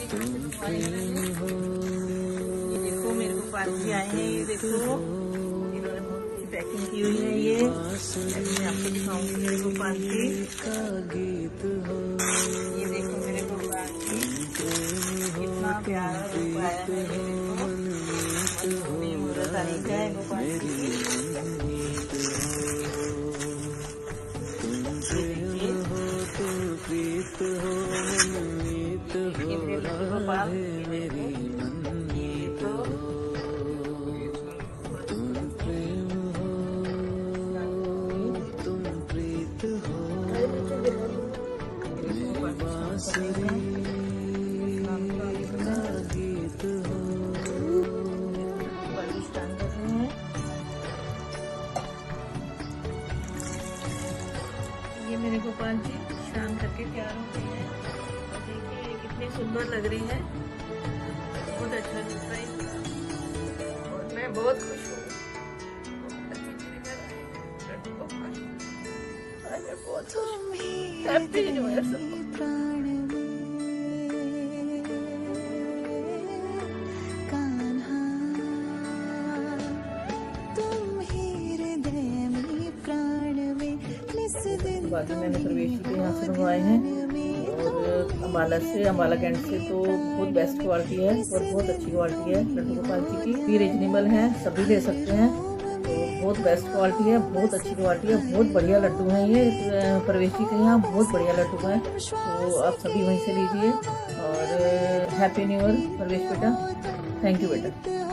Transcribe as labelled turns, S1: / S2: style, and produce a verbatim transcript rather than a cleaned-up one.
S1: ये देखो मेरे को पार्टी आए हैं, ये देखो इन्होंने बहुत अच्छी पैकिंग की हुई है। ये मैं आपको दिखाऊंगी मेरे को पार्टी। ये देखो मेरे को पार्टी कितना प्यारा रूप आया है। ये देखो मेरी तारीख है वो पार्टी की। ये मेरे गोपाल जी शाम करके तैयार हो गए हैं। देखिए कितने सुंदर लग रहे हैं, बहुत अच्छा लग रहा है और मैं बहुत खुश हूँ। हैप्पी न्यू ईयर सबको। बाकी मैंने प्रवेश के यहाँ से मंगवाए हैं और अम्बाला से, अम्बाला कैंट से, तो बहुत बेस्ट क्वालिटी है और बहुत अच्छी क्वालिटी है लड्डू गोपाल जी की। भी रीजनेबल है, सभी ले सकते हैं, तो बहुत बेस्ट क्वालिटी है, बहुत अच्छी क्वालिटी है, बहुत बढ़िया लड्डू हैं ये प्रवेश जी के यहाँ, बहुत बढ़िया लड्डू हैं। तो आप सभी वहीं से लीजिए और हैप्पी न्यू ईयर प्रवेश बेटा। थैंक यू बेटा।